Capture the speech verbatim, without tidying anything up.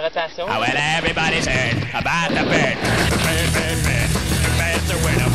rotation. Oh, well, everybody's heard about the bird. Bird, bird, bird. The bird's a winner.